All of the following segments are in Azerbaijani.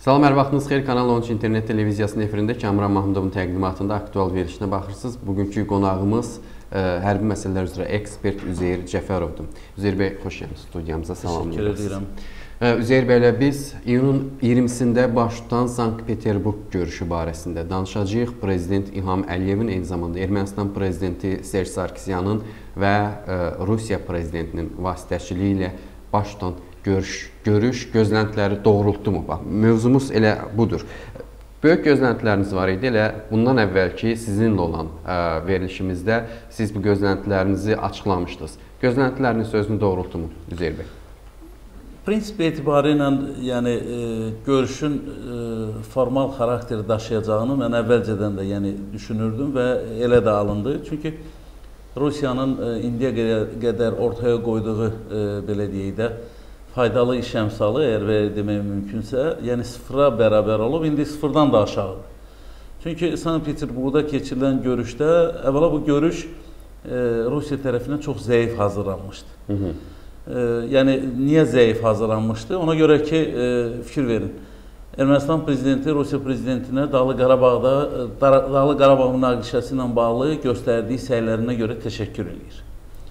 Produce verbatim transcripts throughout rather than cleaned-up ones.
Salam, hər vaxtınız xeyir. Kanal on üç internet televiziyasının efirində Kamran Mahmudovun təqdimatında aktual verilişinə baxırsınız. Bugünkü qonağımız ə, hərbi məsələlər üzrə ekspert Üzeyir Cəfərovdur. Üzeyir bəy, xoş gəlmisiniz studiyamıza. Təşəkkür edirəm. Üzeyir bəylə biz iyunun iyirmisində baş tutan Sankt-Peterburq görüşü barəsində danışacağıq. Prezident İlham Əliyevin, eyni zamanda Ermənistan prezidenti Serj Sarkisyanın və ə, Rusiya prezidentinin vasitəçiliyi ilə baş tutan görüş, görüş gözləntiləri doğrultdu mu? Bax, mövzumuz elə budur. Böyük gözləntiləriniz var idi. Elə bundan əvvəlki sizinlə olan ə, verilişimizdə siz bu gözləntilərinizi açıqlamışdınız. Gözləntiləriniz sözünü doğrultdu mu Üzeyir bəy? Prinsip etibarı ilə yəni, e, görüşün e, formal xarakteri daşıyacağını mən əvvəlcədən də yəni, düşünürdüm və elə də alındı. Çünki Rusiyanın e, indiyə qədər ortaya qoyduğu e, belə deyək də faydalı iş əmsalı, əgər belə demək mümkünsə, yəni sıfıra bərabər olub, indi sıfırdan da aşağıdır. Çünki Sankt-Peterburqda keçirilən görüşdə, əvvəla bu görüş e, Rusiya tərəfindən çox zəif hazırlanmışdı. Hı -hı. E, yəni, niyə zəif hazırlanmışdı? Ona görə ki, e, fikir verin. Ermənistan prezidenti Rusiya prezidentinə Dağlı Qarabağda, Dağlı Qarabağ münaqişəsi ilə bağlı göstərdiyi səylərinə görə təşəkkür edir.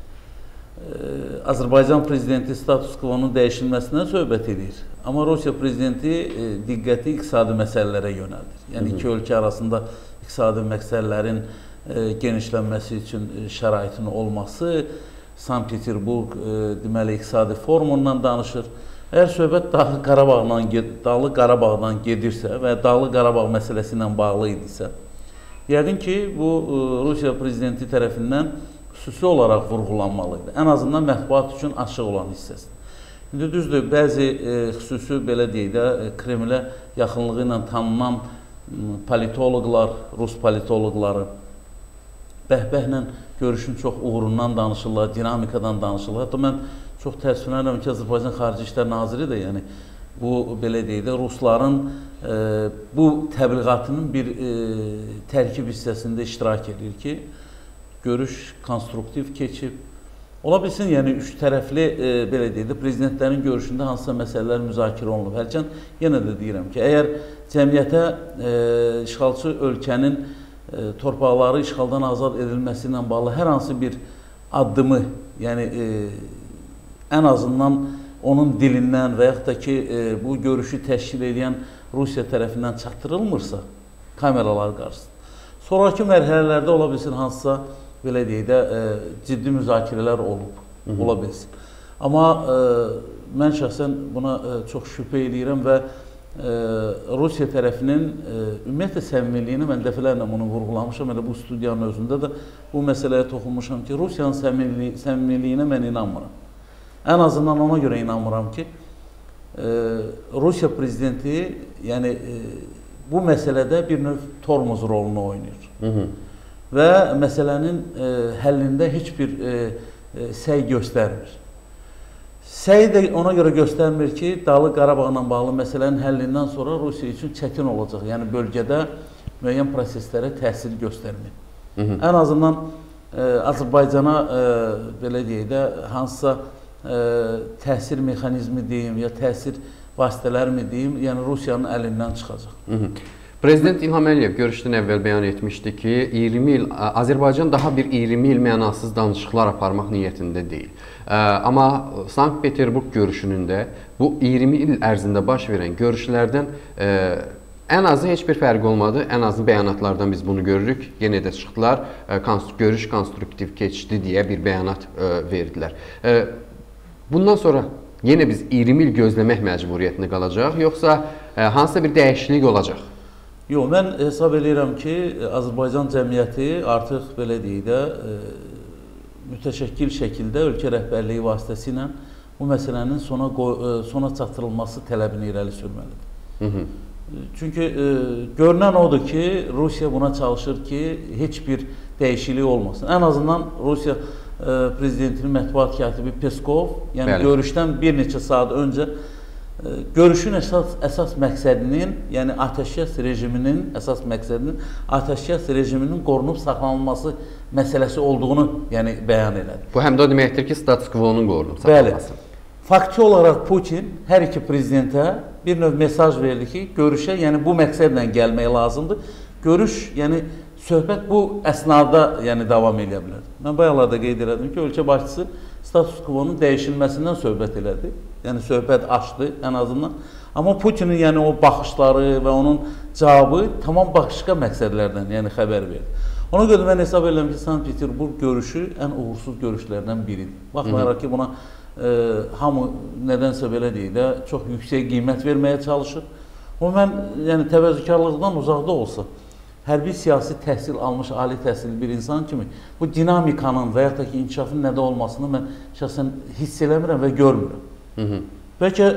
Azərbaycan prezidenti status quo-nun dəyişilməsindən söhbət edir. Amma Rusiya prezidenti e, diqqəti iqtisadi məsələlərə yönəldir. Yəni, iki ölkə arasında iqtisadi məqsədlərin e, genişlənməsi üçün e, şəraitin olması, Sankt-Peterburq e, deməli, iqtisadi forumundan danışır. Əgər söhbət Dağlı Qarabağdan, Dağlı Qarabağdan gedirsə və Dağlı Qarabağ məsələsi ilə bağlı idisə, yəqin ki, bu e, Rusiya prezidenti tərəfindən xüsusi olaraq vurğulanmalıydı. Ən azından mətbuat üçün açıq olan hissəsi. İndi düzdür, bəzi e, xüsusi belə deyək də Kremlə yaxınlığı ilə tanınan politoloqlar, Rus politoloqları bəhbəhlə görüşün çox uğurundan danışırlar, dinamikadan danışırlar. Hətta mən çox təəssüflənirəm ki, Azərbaycan Xarici İşlər Naziri də yəni bu belə deyək də Rusların e, bu təbliğatının bir e, tərkib hissəsində iştirak edir ki, görüş konstruktiv keçib. Ola bilsin, yəni üç tərəfli e, belə deyək də prezidentlərin görüşündə hansısa məsələlər müzakirə olunub. Hərçən yenə də deyirəm ki, əgər cəmiyyətə e, işğalçı ölkənin e, torpaqları işğaldan azad edilməsi ilə bağlı hər hansı bir addımı, yəni e, ən azından onun dilindən və yaxud da ki, e, bu görüşü təşkil edən Rusiya tərəfindən çatdırılmırsa kameralar qarşısında, sonraki mərhələlərdə ola bilsin hansısa belə deyək də, e, ciddi müzakirələr olub, Hı -hı. ola bilsin. Amma e, mən şəxsən buna e, çox şübhə edirəm və e, Rusiya tərəfinin e, ümumiyyətlə səmimiliyini mən dəfələrlə bunu vurğulamışam, elə bu studiyanın özündə də bu məsələyə toxunmuşam ki, Rusiyanın səmimiliyi, səmimiliyinə mən inanmıram. Ən azından ona görə inanmıram ki, e, Rusiya prezidenti yəni, e, bu məsələdə bir növ tormuz rolunu oynayır. Hı -hı. Və məsələnin e, həllində heç bir e, e, səy göstərmir. Səy də ona görə göstərmir ki, Dağlı Qarabağla bağlı məsələnin həllindən sonra Rusiya üçün çətin olacaq. Yəni, bölgədə müəyyən proseslərə təsir göstərmir. Hı -hı. Ən azından e, Azərbaycana e, belə deyək də, hansısa e, təsir mexanizmi deyim, ya təsir vasitələr mi deyim, yəni Rusiyanın əlindən çıxacaq. Hı -hı. Prezident İlham Əliyev görüşdən əvvəl bəyan etmişdi ki, iyirmi il Azərbaycan daha bir iyirmi il mənasız danışıqlar aparmaq niyyətində deyil. Amma Sankt-Peterburq görüşünün də bu iyirmi il ərzində baş verən görüşlərdən ən azı heç bir fərq olmadı. Ən azı bəyanatlardan biz bunu görürük. Yenə də çıxdılar, görüş konstruktiv keçdi deyə bir bəyanat verdilər. Bundan sonra yenə biz iyirmi il gözləmək məcburiyyətində qalacaq, yoxsa hansısa bir dəyişiklik olacaq? Yox, mən hesab edirəm ki, Azərbaycan cəmiyyəti artıq belə deyək də mütəşəkkil şəkildə ölkə rəhbərliyi vasitəsilə bu məsələnin sona, sona çatdırılması tələbini irəli sürməlidir. Hı -hı. Çünki e, görünən odur ki, Rusiya buna çalışır ki, heç bir dəyişiklik olmasın. Ən azından Rusiya e, prezidentinin mətbuat katibi Peskov, yəni Bəli. görüşdən bir neçə saat öncə görüşün əsas, əsas məqsədinin, yəni atəşkəs rejiminin əsas məqsədinin atəşkəs rejiminin qorunub saxlanılması məsələsi olduğunu yəni bəyan elədi. Bu həm də o deməkdir ki, status quo-nun qorunub saxlanılması. Bəli. Faktiki olaraq Putin hər iki prezidentə bir növ mesaj verdi ki, görüşə, yəni bu məqsədlə gəlmək lazımdır. Görüş, yəni söhbət bu əsnada yəni davam edə bilər. Mən bayaqlarda qeyd elədim ki, ölkə başçısı status quo-nun dəyişilməsindən söhbət elədi. Yəni söhbət açdı ən azından. Amma Putinin yəni o baxışları və onun cavabı tamam başqa məqsədlərdən yəni xəbər verdi. Ona görə mən hesab edirəm ki, Sankt-Peterburq görüşü ən uğursuz görüşlərdən biridir. Baxmayaraq ki, buna e, hamı nədənsə belə deyil də, çox yüksək qiymət verməyə çalışır. O mən yəni təvəzzükarlıqdan uzaqda olsa, hərbi siyasi təhsil almış, ali təhsilli bir insan kimi bu dinamikanın və yaxud da ki, inkişafın nədə olmasını mən şəxsən hiss eləmirəm və görmürəm. Hı -hı. Bəlkə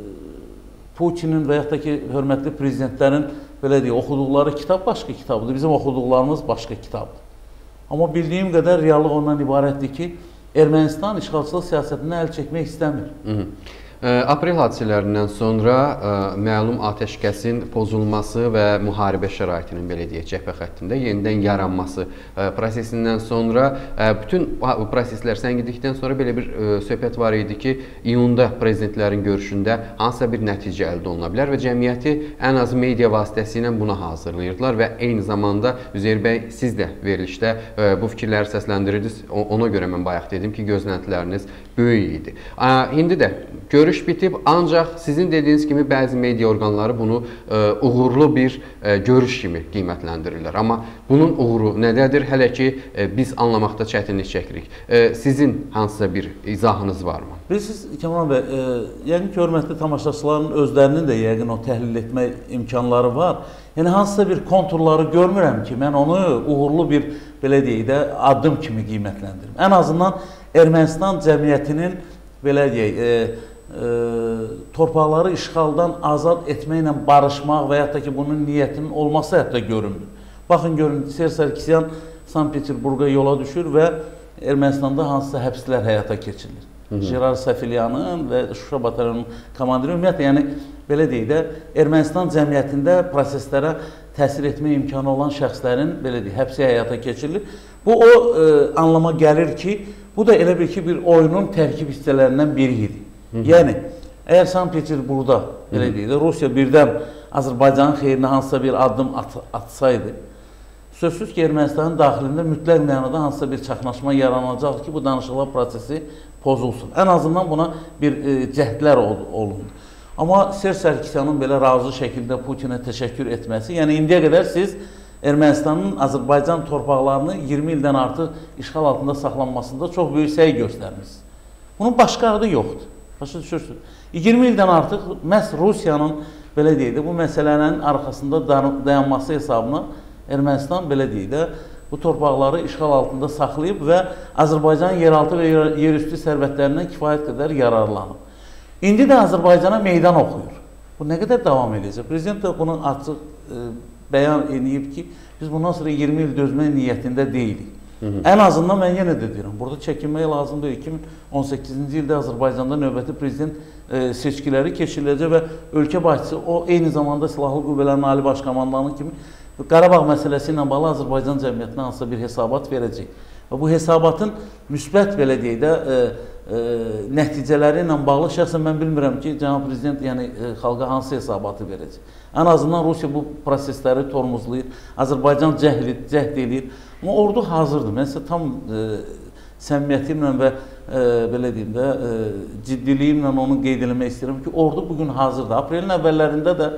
Putinin və yaxud da ki, hörmətli prezidentlərin belə deyək, oxuduqları kitab başqa kitabdır, bizim oxuduqlarımız başqa kitabdır. Amma bildiyim qədər reallıq ondan ibarətdir ki, Ermənistan işğalçılıq siyasətindən əl çəkmək istəmir. Hı -hı. Aprel hadisələrindən sonra ə, məlum atəşkəsin pozulması və müharibə şəraitinin belə deyək cəbhə xəttində yenidən yaranması ə, prosesindən sonra ə, bütün bu proseslər səngidikdən sonra belə bir ə, söhbət var idi ki, iyunda prezidentlərin görüşündə hansısa bir nəticə əldə oluna bilər və cəmiyyəti ən az media vasitəsilə buna hazırlayırdılar və eyni zamanda Üzeyir bəy, siz də verilişdə ə, bu fikirləri səsləndirirdiniz. Ona görə mən bayaq dedim ki, gözləntiləriniz böyük idi. Ə, indi də görüş bitib, ancaq sizin dediyiniz kimi bəzi media orqanları bunu ə, uğurlu bir ə, görüş kimi qiymətləndirirlər. Amma bunun uğuru nədədir? Hələ ki ə, biz anlamaqda çətinlik çəkirik. Ə, sizin hansısa bir izahınız varmı? Bilirsiniz, Kəmal bəy, e, yəqin ki, hörmətli tamaşaçıların özlərinin də yəqin o təhlil etmə imkanları var. Yəni, hansısa bir konturları görmürəm ki, mən onu uğurlu bir, belə deyək də, addım kimi qiymətləndirim. Ən azından Ermənistan cəmiyyətinin, belə deyək, e, e, torpaqları işğaldan azad etməklə barışmaq və yaxud da ki, bunun niyyətinin olması hətta görünmür. Baxın, görün, Ser Sarkisyan Sankt-Peterburqa yola düşür və Ermənistanda hansısa həbslər həyata keçirilir. Jerar Safilyanın və Şuşa batalyonunun komandiri, ümumiyyətlə, yəni, belə deyək də, Ermənistan cəmiyyətində proseslərə təsir etmə imkanı olan şəxslərin, belə deyək, həbsi həyata keçirilir. Bu, o e, anlama gəlir ki, bu da elə bir ki, bir oyunun tərkib hissələrindən biri idi. Hı -hı. Yəni, əgər Sankt-Peterburqda, belə deyək də, Rusiya birdən Azərbaycanın xeyrinə hansısa bir addım at atsaydı, sözsüz ki, Ermənistanın daxilində mütləq mənada hansısa bir çaxnaşma yaranacaq ki, bu danışıqlar prosesi pozulsun. Ən azından buna bir e, cəhdlər ol olundu. Amma Ser Sarkisyanın belə razı şəkildə Putinə təşəkkür etməsi, yəni indiyə qədər siz Ermənistanın Azərbaycan torpaqlarını iyirmi ildən artıq işğal altında saxlanmasında çox böyük səy göstərmişsiniz. Bunun başqa adı yoxdur. Başa düşürsünüz. iyirmi ildən artıq məhz Rusiyanın, belə deyək də, bu məsələnin arxasında dayanması hesabına Ermənistan, belə deyək də, bu torpaqları işğal altında saxlayıb və Azərbaycanın yeraltı və yerüstü sərvətlərindən kifayət qədər yararlanıb. İndi də Azərbaycana meydan oxuyur. Bu nə qədər davam edəcək? Prezident də bunu açıq e, bəyan edib ki, biz bundan sonra iyirmi il dözmək niyyətində deyilik. Hı -hı. Ən azından mən yenə də deyirəm, burada çəkinmək lazımdır. iki min on səkkizinci ildə Azərbaycanda növbəti prezident e, seçkiləri keçiriləcək və ölkə başçısı o eyni zamanda Silahlı Qüvvələrin Ali Baş Komandanı kimi Qarabağ məsələsi ilə bağlı Azərbaycan cəmiyyətinə hansısa bir hesabat verəcək. Və bu hesabatın müsbət, belə deyək də, e, e, nəticələri ilə bağlı şəxsən mən bilmirəm ki, cənab prezident yəni, e, xalqa hansı hesabatı verəcək. Ən azından Rusiya bu prosesləri tormozlayır, Azərbaycan cəhd, cəhd edir. Amma ordu hazırdır. Mən sizə tam e, səmimiyyətimlə və e, belə deyim də, e, ciddiliyimlə onu qeyd eləmək istəyirəm ki, ordu bugün hazırdır. Aprelin əvvəllərində də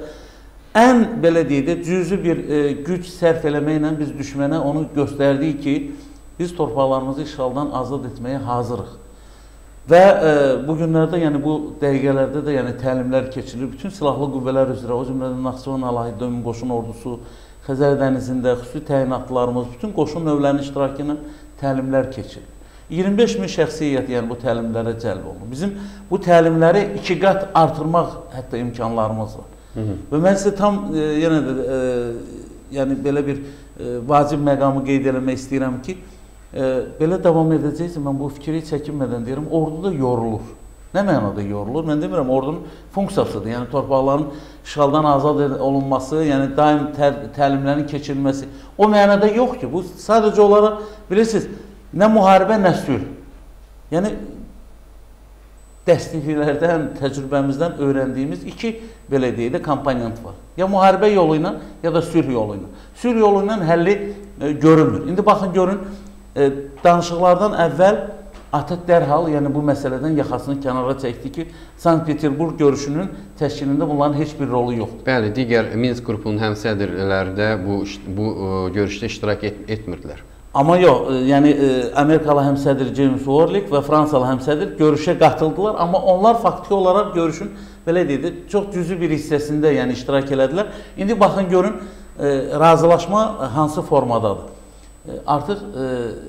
ən, belə deyək də, cüzi bir e, güc sərf eləməklə biz düşmənə onu göstərdik ki, biz torpaqlarımızı işğaldan azad etməyə hazırıq. Və e, bu günlərdə, yəni bu dəqiqələrdə də yəni, təlimlər keçirilir. Bütün silahlı qüvvələr üzrə, o cümlədən Naxçıvan Əlahidə Ümumi Qoşun Ordusu, Xəzər dənizində xüsusi təyinatlarımız, bütün qoşun növlərinin iştirakı ilə təlimlər keçirilir. iyirmi beş min şəxsi heyət yəni, bu təlimlərə cəlb olunur. Bizim bu təlimləri iki qat artırmaq hətta imkanlarımız var. Hı -hı. Və mən sizə tam e, yenə də e, yəni belə bir e, vacib məqamı qeyd eləmək istəyirəm ki, e, belə davam edəcəksə mən bu fikri çəkinmədən deyirəm, ordu da yorulur. Nə mənada yorulur? Mən demirəm, ordunun funksiyasıdır. Yəni torpaqların işğaldan azad olunması, yəni daim tə təlimlərin keçirilməsi. O mənada yox ki, bu sadəcə olaraq bilirsiniz, nə müharibə, nə sülh. Yəni dəstəklərdən, təcrübəmizdən öyrəndiyimiz iki belə deyək də komponent var. Ya müharibə yolu ilə, ya da sülh yolu ilə. Sülh yolu ilə həlli e, görünmür. İndi baxın görün, e, danışıqlardan əvvəl ATƏT dərhal, yəni bu məsələdən yaxasını kənara çəkdi ki, Sankt-Peterburq görüşünün təşkilində bunların heç bir rolu yoxdur. Bəli, digər Minsk qrupunun həmsədrləri də bu, bu e, görüşdə iştirak et, etmirdilər. Amma yox, yəni e, Amerikalı həmsədr James Warlick və Fransalı həmsədr görüşə qatıldılar, amma onlar faktiki olaraq görüşün belə deyildi, çox cüzi bir hissəsində yəni iştirak elədilər. İndi baxın görün, e, razılaşma hansı formadadır. E, artıq e,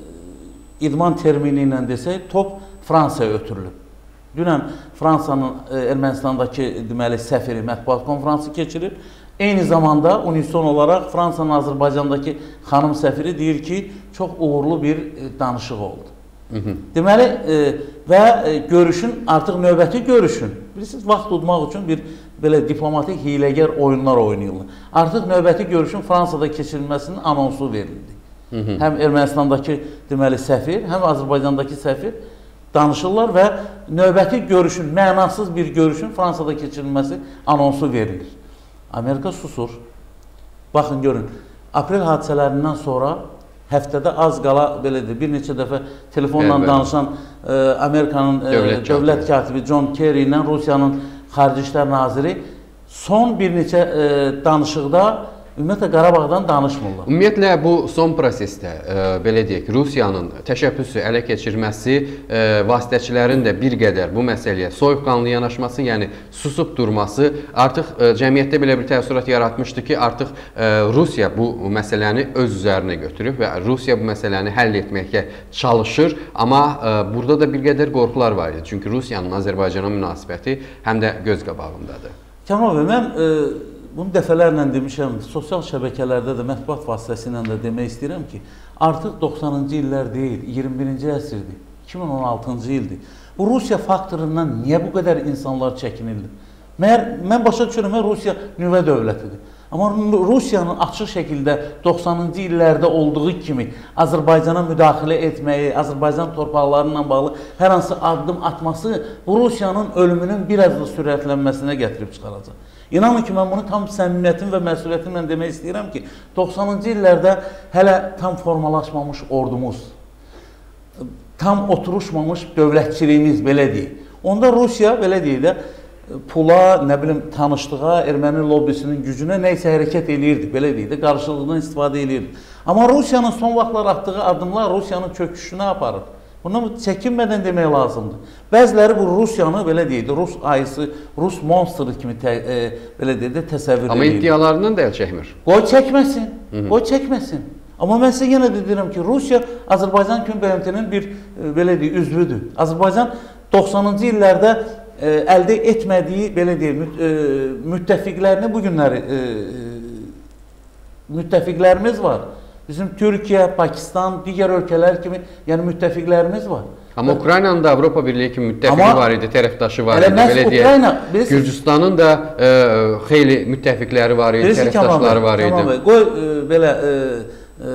idman termini ilə desək, top Fransaya ötürülüb. Dünən Fransanın e, Ermənistandakı deməli səfiri mətbuat konfransı keçirib. Eyni zamanda unison olaraq Fransanın Azərbaycandakı xanım səfiri deyir ki, çox uğurlu bir danışıq oldu. Hı -hı. Deməli, e, və e, görüşün, artıq növbəti görüşün, bilirsiniz, vaxt tutmaq üçün bir belə diplomatik hiləgər oyunlar oynayırlar. Artıq növbəti görüşün Fransada keçirilməsinin anonsu verildi. Hı -hı. Həm Ermənistandakı deməli səfir, həm Azərbaycandakı səfir danışırlar və növbəti görüşün, mənasız bir görüşün Fransada keçirilməsi anonsu verilir. Amerika susur. Baxın, görün, aprel hadisələrindən sonra həftədə az qala, belədir, bir neçə dəfə telefonla evet, danışan e, Amerikanın e, dövlət, dövlət katibi John Kerry ilə Rusiyanın Xarici İşlər Naziri son bir neçə e, danışıqda ümumiyyətlə Qarabağdan danışmırlar. Ümumiyyətlə bu son prosesdə e, belə deyək, Rusiyanın təşəbbüsü ələ keçirməsi, e, vasitəçilərin də bir qədər bu məsələyə soyuqqanlı yanaşması, yəni susub durması artıq e, cəmiyyətdə belə bir təəssürat yaratmışdı ki, artıq e, Rusiya bu məsələni öz üzərinə götürüb və Rusiya bu məsələni həll etməyə çalışır, amma e, burada da bir qədər qorxular var idi. Çünki Rusiyanın Azərbaycana münasibəti həm də göz qabağındadır. Kəmal bəy, mən e, bunu dəfələrlə demişəm, sosial şəbəkələrdə də, mətbuat vasitəsilə də demək istəyirəm ki, artıq doxsanıncı illər deyil, iyirmi birinci əsrdir, iki min on altıncı ildir. Bu Rusiya faktorundan niyə bu qədər insanlar çəkinirlər? Məyər, mən başa düşürəm, Rusiya nüvə dövlətidir. Amma Rusiyanın açıq şəkildə doxsanıncı illərdə olduğu kimi Azərbaycana müdaxilə etməyi, Azərbaycan torpaqlarıyla bağlı hər hansı addım atması bu Rusiyanın ölümünün biraz da sürətlənməsinə gətirib çıxaracaq. İnanın ki, mən bunu tam səmimiyyətim və məsuliyyətimlə demək istəyirəm ki, doxsanıncı illərdə hələ tam formalaşmamış ordumuz, tam oturuşmamış dövlətçiliyimiz, belə deyək. Onda Rusiya, belə deyək də, pula, nə bilim, tanışlığa, erməni lobbisinin gücünə neysə hərəkət eləyirdi, belə deyək də, qarşılığından istifadə eləyirdi. Amma Rusiyanın son vaxtlar atdığı adımlar Rusiyanın çöküşünə aparır. Bunu çəkinmədən demək lazımdır. Bəziləri bu Rusiyanı, belə deyək də, Rus ayısı, Rus monstru kimi tə, e, belə deyək də, təsəvvür Amma edir. iddialarından da əl çəkmir. Qoy çəkməsin, Hı -hı. qoy çəkməsin. Amma mən sizə yenə də deyirəm ki, Rusiya Azərbaycan Küm B M T-nin bir, e, belə deyək, üzvüdür. Azərbaycan doxsanıncı illərdə e, əldə etmədiyi, belə deyək, müt, e, müttəfiqlərini bu günləri e, müttəfiqlərimiz var. Bizim Türkiyə, Pakistan, digər ölkələr kimi, yəni müttəfiqlərimiz var. Amma Ukraynanın da Avropa Birliyi kimi müttəfiqi var idi, tərəfdaşı var idi, belə Ukrayna, deyək. Gürcüstanın da e, xeyli müttəfiqləri var idi, tərəfdaşları var idi. Tamam, qoy e, belə e, e,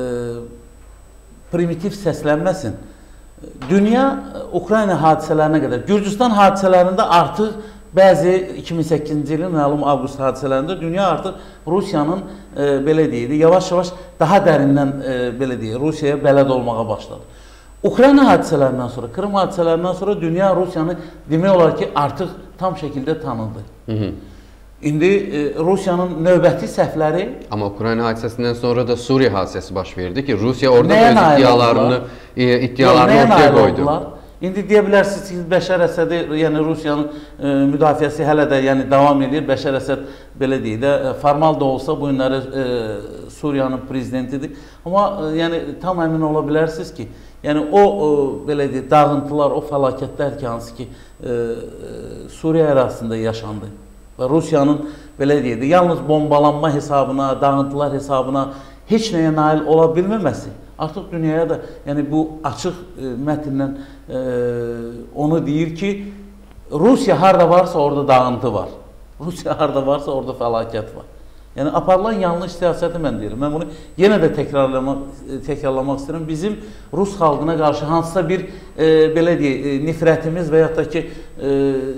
primitiv səslənməsin. Dünya Ukrayna hadisələrinə qədər, Gürcüstan hadisələrində artıq bəzi iki min səkkizinci ilin məlum avqust hadisələrində dünya artıq Rusiyanın e, belə deyildi, yavaş-yavaş daha dərindən e, belə deyil, Rusiyaya bələd olmağa başladı. Ukrayna hadisələrindən sonra, Krım hadisələrindən sonra dünya Rusiyanı demək olar ki, artıq tam şəkildə tanıdı. Hı -hı. İndi e, Rusiyanın növbəti səhvləri... Amma Ukrayna hadisəsindən sonra da Suriya hadisəsi baş verdi ki, Rusiya orada öz iddialarını, e, iddialarını ortaya qoydu. Oldular? İndi deyə bilərsiniz ki, Bəşər Əsədi, yəni Rusiyanın e, müdafiəsi hələ də yəni, davam edir. Bəşər Əsəd, belə deyək də, formal da olsa bu günləri e, Suriyanın prezidentidir. Amma e, yəni, tam əmin ola bilərsiniz ki, yəni o, o belə deyək, dağıntılar, o fəlakətlər ki, hansı ki, e, Suriya ərazisində yaşandı. Və Rusiyanın, belə deyək də, yalnız bombalanma hesabına, dağıntılar hesabına heç nəyə nail ola bilməməsi, artıq dünyaya da, yəni bu açıq e, mətinlə e, onu deyir ki, Rusiya harada varsa orada dağıntı var. Rusiya harada varsa orada fəlakət var. Yəni aparılan yanlış siyasəti mən deyirəm. Mən bunu yenə də təkrarlamaq təkrarlamaq istəyirəm. Bizim Rus xalqına qarşı hansısa bir e, belə deyək, e, nifrətimiz və yaxud da ki e,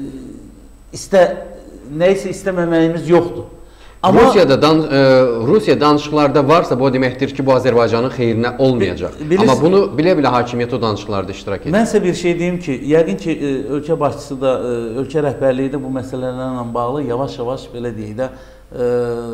istə nəyisə istəməməyimiz yoxdur. Amma Rusiyada dan e, Rusiya danışıqlarda varsa bu deməkdir ki, bu Azərbaycanın xeyrinə olmayacaq. Bilirsiniz, amma bunu bilə-bilə hakimiyyət o danışıqlarda iştirak edir. Mən sizə bir şey deyim ki, yəqin ki e, ölkə başçısı da, e, ölkə rəhbərliyi də bu məsələlərlə bağlı yavaş-yavaş belə deyək də e,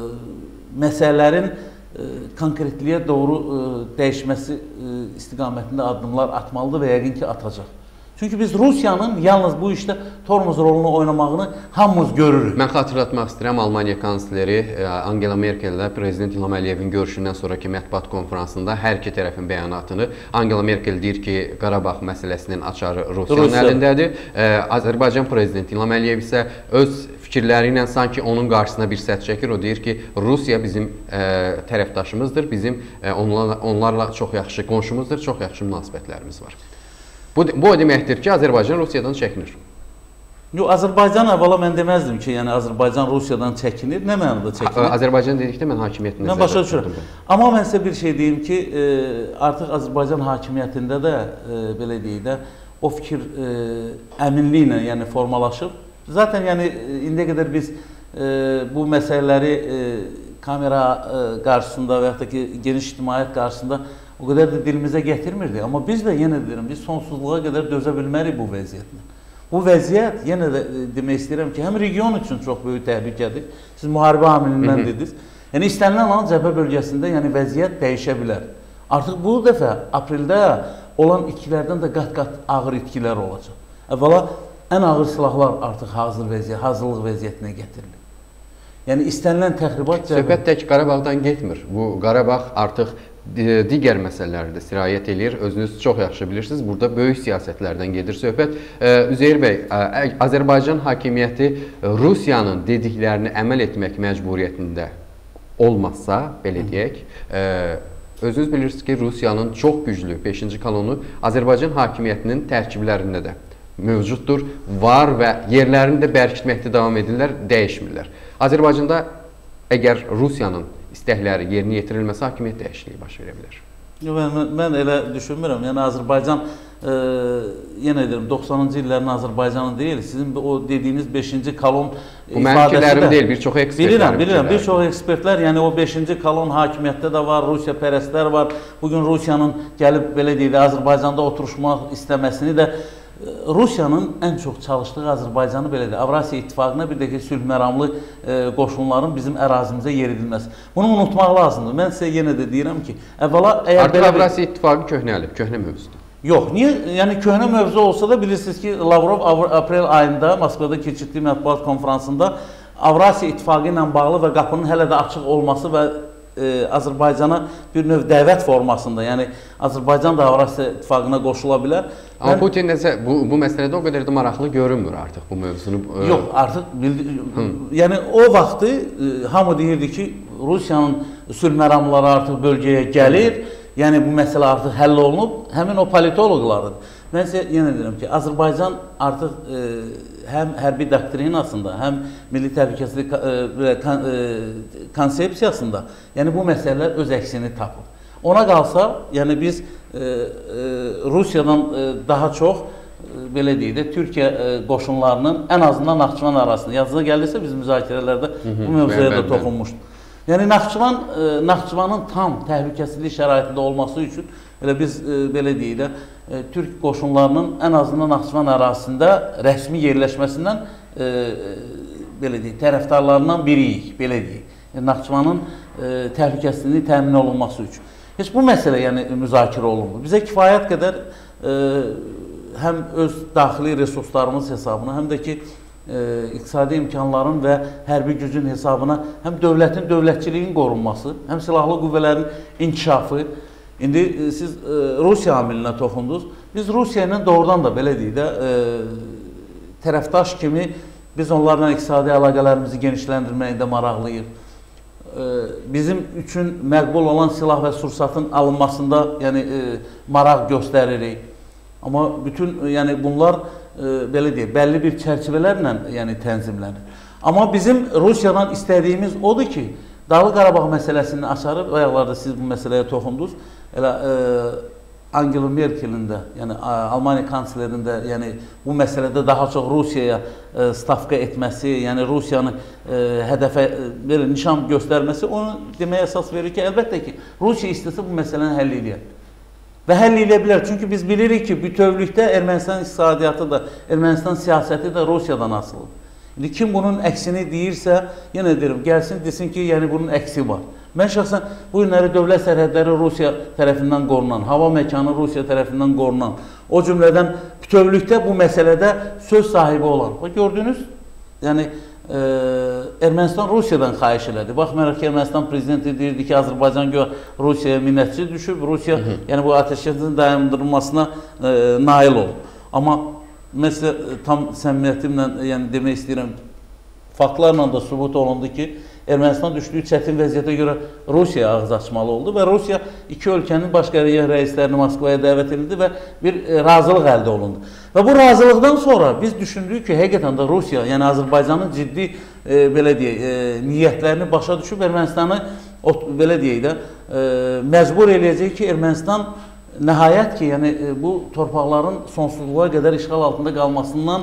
məsələlərin e, konkretliyə doğru e, dəyişməsi e, istiqamətində addımlar atmalıdır və yəqin ki atacaq. Çünki biz Rusiyanın yalnız bu işdə tormoz rolunu oynamağını hamımız görürük. Mən xatırlatmaq istəyirəm, Almaniya kansleri Angela Merkel ilə Prezident İlham Əliyevin görüşündən sonraki mətbuat konfransında hər iki tərəfin bəyanatını, Angela Merkel deyir ki, Qarabağ məsələsinin açarı Rusiyanın Rusiya. əlindədir. Azərbaycan Prezidenti İlham Əliyev isə öz fikirləri ilə sanki onun qarşısına bir sədd çəkir. O deyir ki, Rusiya bizim ə, tərəfdaşımızdır, bizim ə, onlarla, onlarla çox yaxşı qonşumuzdur, çox yaxşı münasibətlərimiz var. Bu, bu o deməkdir ki, Azərbaycan Rusiyadan çəkinir. Yox, Azərbaycan əvvəla mən deməzdim ki, yəni Azərbaycan Rusiyadan çəkinir. Nə mənada çəkinir? Azərbaycan dedikdə mən hakimiyyətini mən başa düşürəm. Amma mən sizə bir şey deyim ki, e, artıq Azərbaycan hakimiyyətində də e, belə deyək də o fikir e, əminliklə yəni formalaşıb. Zaten yəni indiyə qədər biz e, bu məsələləri e, kamera e, qarşısında və yaxud da ki, geniş ictimaiyyət qarşısında o qədər də dilimizə gətirmirdi. Amma biz də yenə deyirəm, biz sonsuzluğa qədər dözə bilmərik bu vəziyyətlə. Bu vəziyyət, yenə də demək istəyirəm ki, həm region üçün çox böyük təhlükədir. Siz müharibə amilindən dediniz. Yəni istənilən an cəbhə bölgəsində yəni vəziyyət dəyişə bilər. Artıq bu dəfə apreldə olan itkilərdən də qat-qat ağır itkilər olacaq. Əvvəla ən ağır silahlar artıq hazır vəziyyət, hazırlıq vəziyyətinə gətirilir. Yəni istənilən təxribat cəbhə... Söhbət tək Qarabağdan getmir. Bu Qarabağ artıq digər məsələlərdə sirayət edir. Özünüz çox yaxşı bilirsiniz. Burada böyük siyasətlərdən gedir söhbət. Üzeyir bəy, Azərbaycan hakimiyyəti Rusiyanın dediklərini əməl etmək məcburiyyətində olmazsa, belə deyək, özünüz bilirsiniz ki, Rusiyanın çox güclü beşinci kolonu Azərbaycan hakimiyyətinin tərkiblərində də mövcuddur, var və yerlərini də bərkitməkdə davam edirlər, dəyişmirlər. Azərbaycanda əgər Rusiyanın istəkləri yerinə yetirilməsi hakimiyyət dəyişikliyi baş verə bilər. Mən, mən elə düşünmürəm. Yəni Azərbaycan e, yenə deyirəm doxsanıncı illərin Azərbaycanı deyil. Sizin o dediyiniz beşinci kolon bu mənfilərim də, deyil, bir çox ekspertlər. Bilirəm, bilirəm. Bir çox ekspertlər, yəni o beşinci kolon hakimiyyətdə də var, Rusiya pərəstlər var. Bugün Rusiyanın gəlib belə deyək də Azərbaycanda oturuşmaq istəməsini də Rusiyanın ən çox çalışdığı Azərbaycanı belə də Avrasiya İttifaqına bir də ki, sülh məramlı e, qoşunların bizim ərazimizə yeridilməsi. Bunu unutmaq lazımdır. Mən sizə yenə də deyirəm ki, əvvəla əgər artıq belə Avrasiya bir... İttifaqı köhnəlib, köhnə mövzudur. Yox, niyə? Yəni köhnə mövzu olsa da bilirsiniz ki, Lavrov aprel ayında Moskvada keçirdiyi mətbuat konfransında Avrasiya İttifaqı ilə bağlı və qapının hələ də açıq olması və Azərbaycana bir növ dəvət formasında, yəni Azərbaycan da Avrasiya İttifaqına qoşula bilər. Amma mən, Putin nəsə bu, bu məsələdə o qədər də maraqlı görünmür artıq bu mövzunu. Yox, artıq bildi, yəni o vaxtı hamı deyirdi ki, Rusiyanın sülh məramları artıq bölgəyə gəlir, yəni bu məsələ artıq həll olunub, həmin o politoloqlardır. Mən sizə yenə deyirəm ki, Azərbaycan artıq e, həm hərbi doktrinasında, həm milli təhlükəsizlik e, kon, e, konsepsiyasında, yəni bu məsələlər öz əksini tapır. Ona qalsa, yəni biz e, e, Rusiyadan e, daha çox e, belə deyək də Türkiyə e, qoşunlarının ən azından Naxçıvan arasında yazıda gəlirsə biz müzakirələrdə Hı -hı, bu mövzuya da toxunmuşduq. Yəni Naxçıvan e, Naxçıvanın tam təhlükəsizlik şəraitində olması üçün elə biz e, belə deyək də e, Türk qoşunlarının ən azından Naxçıvan ərazisində rəsmi yerləşməsindən e, e, belə deyək tərəfdarlarından biriyik, belə deyək. Yəni, Naxçıvanın e, təhlükəsizliyi təmin olunması üçün. Heç bu məsələ yəni müzakirə olunmur. Bizə kifayət qədər e, həm öz daxili resurslarımız hesabına, həm də ki e, iqtisadi imkanların və hərbi gücün hesabına həm dövlətin dövlətçiliyin qorunması, həm silahlı qüvvələrin inkişafı. İndi e, siz e, Rusiya amilinə toxundunuz. Biz Rusiya ilə doğrudan da belə deyək də e, tərəfdaş kimi biz onlarla iqtisadi əlaqələrimizi genişləndirməkdə maraqlıyıq. Bizim üçün məqbul olan silah və sursatın alınmasında yəni e, maraq göstəririk. Amma bütün yəni bunlar e, belə deyək, bəlli bir çərçivələrlə yəni tənzimlənir. Amma bizim Rusiyadan istədiyimiz odur ki, Dağlıq Qarabağ məsələsini açarıq. O ayaqlarda siz bu məsələyə toxundunuz. Elə e, Angela Merkelin də, yəni Almaniya kanslerinin də, yəni bu məsələdə daha çox Rusiyaya e, stavka etməsi, yəni Rusiyanı e, hədəfə e, belə nişan göstərməsi onu deməyə əsas verir ki, əlbəttə ki, Rusiya istəsə bu məsələni həll edə və həll edə bilər. Çünki biz bilirik ki, bütövlükdə Ermənistan iqtisadiyyatı da, Ermənistan siyasəti də Rusiyadan asılıdır. İndi kim bunun əksini deyirsə, yenə deyirəm, gəlsin desin ki, yəni bunun əksi var. Mən şəxsən bu günləri dövlət sərhədləri Rusiya tərəfindən qorunan, hava məkanı Rusiya tərəfindən qorunan, o cümlədən bütövlükdə bu məsələdə söz sahibi olan. Bax, gördünüz, yəni e, Ermənistan Rusiyadan xahiş elədi. Baxmayaraq ki, Ermənistan prezidenti deyirdi ki, Azərbaycan Rusiyaya minnətçi düşüb, Rusiya Hı -hı. yəni bu atəşkəsin dayandırılmasına e, nail olub. Amma məsələ tam səmimiyyətimlə yəni demək istəyirəm, faktlarla da sübut olundu ki, Ermənistan düşdüyü çətin vəziyyətə görə Rusiyaya ağız açmalı oldu və Rusiya iki ölkənin baş qərargah rəislərini Moskvaya dəvət edildi və bir e, razılıq əldə olundu. Və bu razılıqdan sonra biz düşündük ki, həqiqətən də Rusiya, yəni Azərbaycanın ciddi e, belə deyək, e, niyyətlərini başa düşüb Ermənistanı o, belə deyək də e, məcbur eləyəcək ki, Ermənistan nəhayət ki, yəni e, bu torpaqların sonsuzluğa qədər işğal altında qalmasından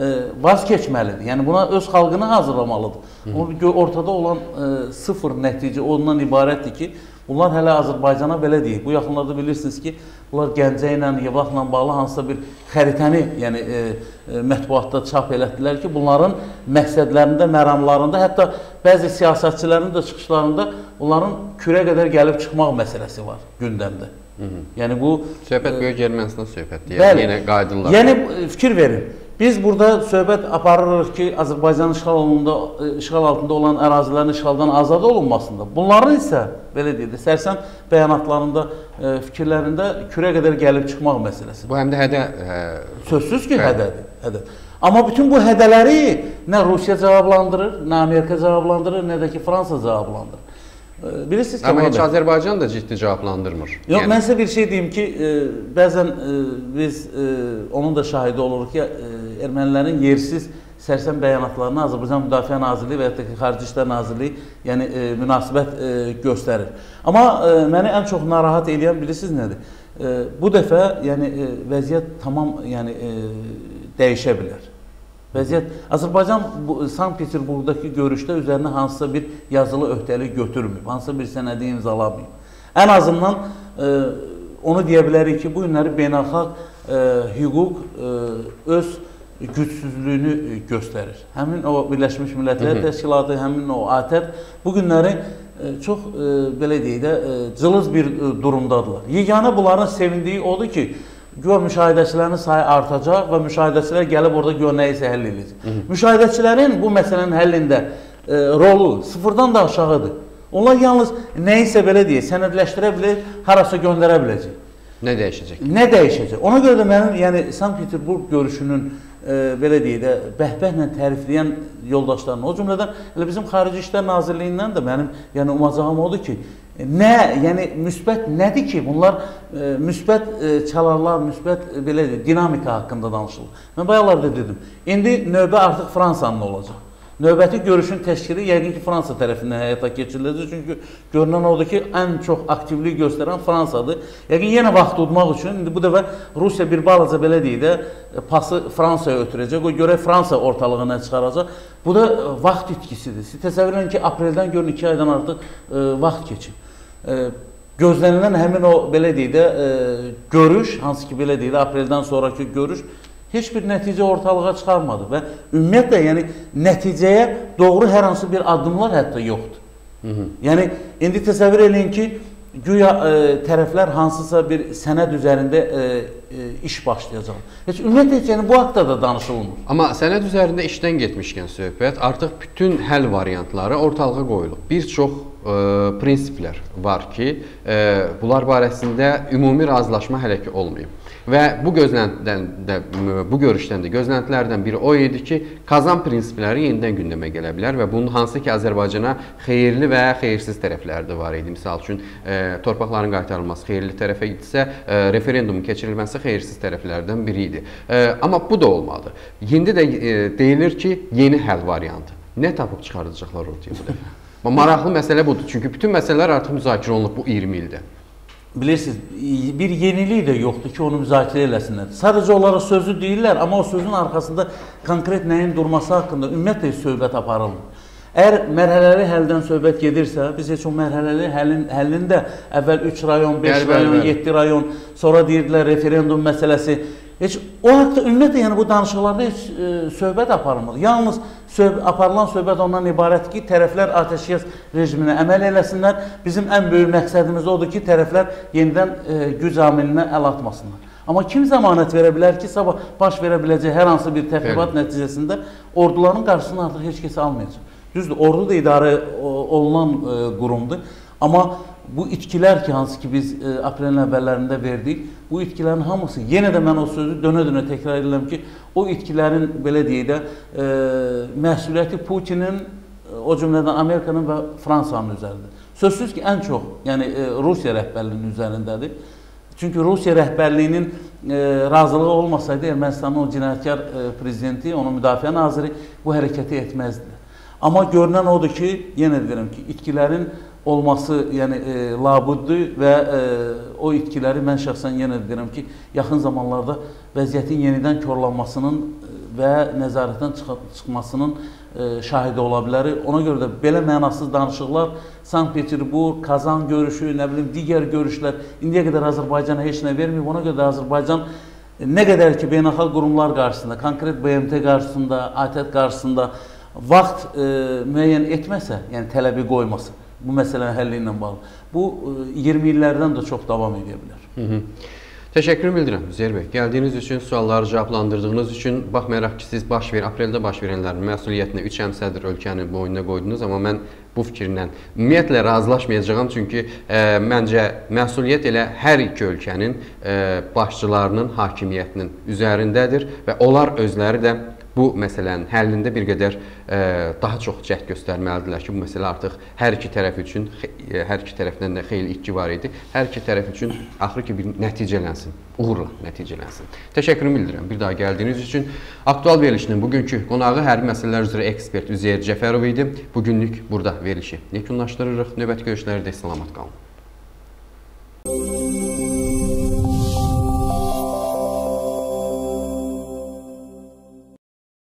vaz keçməlidir. Yəni buna öz xalqını hazırlamalıdır. Hı. Ortada olan e, sıfır nəticə ondan ibarətdir ki, bunlar hələ Azərbaycana belə deyil. Bu yaxınlarda bilirsiniz ki, bunlar Gəncə ilə, Yevlaxla bağlı hansısa bir xəritəni yəni, e, e, mətbuatda çap elətdilər ki, bunların məqsədlərində, məramlarında, hətta bəzi siyasətçilərin də çıxışlarında bunların kürə qədər gəlib çıxmaq məsələsi var gündəmdə. Hı -hı. Yəni bu... Söhbət böyük Ermənistan söhbətdir. Yəni, yenə qaydırlar. Yəni fikir verin. Biz burada söhbət aparırıq ki, Azərbaycanın işğal altında, işğal altında olan ərazilərin işğaldan azad olunmasında. Bunların isə, belə deyildi, sərsəm bəyanatlarında, fikirlərində kürə qədər gəlib çıxmaq məsələsi. Bu həm də hədə... Hə, sözsüz ki, hədədir. Hədə. Amma bütün bu hədələri nə Rusiya cavablandırır, nə Amerika cavablandırır, nə də ki, Fransa cavablandırır. Bilirsiniz ki, amma heç Azərbaycan da ciddi cavablandırmır. Yox, yəni. Mən sizə bir şey deyim ki, e, bəzən e, biz e, onun da şahidi oluruq ki, e, ermənilərin yersiz sərsəm bəyanatlarına Azərbaycan Müdafiə Nazirliyi və ya da ki, Xarici İşlər Nazirliyi yəni, e, münasibət e, göstərir. Amma e, məni ən çox narahat edən bilirsiniz nədir? E, bu dəfə yəni, e, vəziyyət tamam yəni, e, dəyişə bilər. Vəziyyət, Azərbaycan Sankt-Peterburqdakı görüşdə üzərinə hansısa bir yazılı öhdəlik götürməyib, hansısa bir sənədi imzalamayıb. Ən azından e, onu deyə bilərik ki, bu günləri beynəlxalq e, hüquq e, öz gücsüzlüyünü göstərir. Həmin o Birləşmiş Millətlər Təşkilatı, həmin o A T E B bu günləri e, çox e, belə deyək də e, cılız bir e, durumdadılar. Yeganə bunların sevindiyi odur ki, güya müşahidəçilərin sayı artacaq və müşahidəçilər gəlib orada güya nəyisə həll edəcək. Müşahidəçilərin bu məsələnin həllində e, rolu sıfırdan da aşağıdır. Onlar yalnız nəyisə belə deyək, sənədləşdirə bilir, harasa göndərə biləcək. Nə dəyişəcək? Nə dəyişəcək? Ona görə də mənim yəni, Sankt-Peterburq görüşünün e, belə deyək də bəhbəhlə tərifləyən yoldaşlarım, o cümlədən elə bizim Xarici İşlər Nazirliyindən də mənim yəni, umacağım odur ki, nə, yəni müsbət nədir ki, bunlar e, müsbət e, çalarlar, müsbət e, belə deyək, dinamika haqqında danışılır. Mən bayaqlarda dedim, indi növbə artıq Fransanın olacaq. Növbəti görüşün təşkili yəqin ki, Fransa tərəfindən həyata keçiriləcək. Çünki görünən odur ki, ən çox aktivlik göstərən Fransadır. Yəqin yenə vaxt udmaq üçün, indi bu dəfə Rusiya bir balaca belə deyək də, pası Fransaya ötürəcək. O görə Fransa ortalığına çıxaracaq. Bu da vaxt itkisidir. Siz təsəvvür edin ki, apreldən görün iki aydan artıq e, vaxt keçib. E, gözlənilən həmin o, belə deyək də, e, görüş, hansı ki, belə deyək də, apreldən sonraki görüş, heç bir nəticə ortalığa çıxarmadı və ümumiyyətlə, yəni nəticəyə doğru hər hansı bir addımlar hətta yoxdur. Hı -hı. Yəni, indi təsəvvür edin ki, güya e, tərəflər hansısa bir sənəd üzərində e, e, iş başlayacaq. Heç ümumiyyətlə, heç, yəni, bu haqda da danışılmır. Amma sənəd üzərində işdən getmişkən söhbət, artıq bütün həll variantları ortalığa qoyulub. Bir çox e, prinsiplər var ki, e, bunlar barəsində ümumi razılaşma hələ ki olmayıb. Və bu gözləntidən də, bu görüşdən də gözləntilərdən biri o idi ki, Kazan prinsipləri yenidən gündəmə gələ bilər və bunun hansı ki, Azərbaycana xeyirli və xeyirsiz tərəfləri də var idi. Misal üçün, e, torpaqların qaytarılması xeyirli tərəfə idisə, e, referendumun keçirilməsi xeyirsiz tərəflərdən biri idi. E, amma bu da olmadı. İndi də e, deyilir ki, yeni həll variantı. Nə tapıb çıxardacaqlar ortaya bu dəfə? Maraqlı məsələ budur. Çünki bütün məsələlər artıq müzakirə olunub bu iyirmi ildə. Bilirsiniz, bir yenilik də yoxdur ki, onu müzakirə eləsinlər. Sadəcə olaraq sözü deyirlər, amma o sözün arxasında konkret nəyin durması haqqında ümumiyyətlə söhbət aparılmır. Əgər mərhələli həldən söhbət gedirsə, biz heç o mərhələli həlin, həllində əvvəl üç rayon, beş rayon, yeddi rayon, sonra deyirdilər referendum məsələsi. Heç o haqda ümumiyyətlə yəni bu danışıqlarda heç e, söhbət aparılmır. Yalnız söhb aparılan söhbət ondan ibarət ki, tərəflər atəşkəs rejiminə əməl eləsinlər. Bizim ən böyük məqsədimiz odur ki, tərəflər yenidən e, güc amilinə əl atmasınlar. Amma kim zəmanət verə bilər ki, sabah baş verə biləcək hər hansı bir təxribat nəticəsində orduların qarşısını artıq heç kəs almayacaq. Düzdür, ordu da idarə olunan e, qurumdur. Amma bu itkilər ki, hansı ki biz e, aprelin əvvəllərində verdik, bu itkilərin hamısı, yenə də mən o sözü dönə-dönə təkrar edirəm ki, o itkilərin, belə deyək də, e, məsuliyyəti Putinin, o cümlədən Amerikanın və Fransanın üzərindir. Sözsüz ki, ən çox, yəni e, Rusiya rəhbərliyinin üzərindədir. Çünki Rusiya rəhbərliyinin e, razılığı olmasaydı, Ermənistanın o cinayətkar e, prezidenti, onun müdafiə naziri bu hərəkəti etməzdi. Amma görünən odur ki, yenə deyirəm ki, itkilərin olması yəni e, labuddur və e, o itkiləri mən şəxsən yenə deyirəm ki, yaxın zamanlarda vəziyyətin yenidən korlanmasının və nəzarətdən çıx çıxmasının e, şahidi ola bilər. Ona görə də belə mənasız danışıqlar Sankt-Peterburq, Kazan görüşü, nə bilim digər görüşlər indiyə qədər Azərbaycana heç nə verməyib. Ona görə də Azərbaycan nə qədər ki beynəlxalq qurumlar qarşısında, konkret B M T qarşısında, A T T qarşısında vaxt e, müəyyən etməsə, yəni tələbi qoymasa, bu məsələnin həlli ilə bağlı, bu iyirmi illərdən də çox davam edə bilər. Hı -hı. Təşəkkür bildirəm Üzeyir bəy. Gəldiyiniz üçün, sualları cavablandırdığınız üçün, baxmayaraq ki, siz baş ver, apreldə baş verənlərin məsuliyyətini üç həmsədr ölkənin boynuna qoydunuz, amma mən bu fikirlə ümumiyyətlə razılaşmayacağam, çünki e, məncə məsuliyyət elə hər iki ölkənin e, başçılarının hakimiyyətinin üzərindədir və onlar özləri də bu məsələnin həllində bir qədər e, daha çox cəhd göstərməlidirlər ki, bu məsələ artıq hər iki tərəf üçün, hər iki tərəfdən də xeyli itki var idi, hər iki tərəf üçün axır ki bir nəticələnsin, uğurla nəticələnsin. Təşəkkürümü bildirirəm bir daha gəldiyiniz üçün. Aktual verilişinin bugünkü qonağı hərbi məsələlər üzrə ekspert Üzeyir Cəfərov idi. Bugünlük burada verilişi yekunlaşdırırıq. Növbəti görüşlərdə salamat qalın.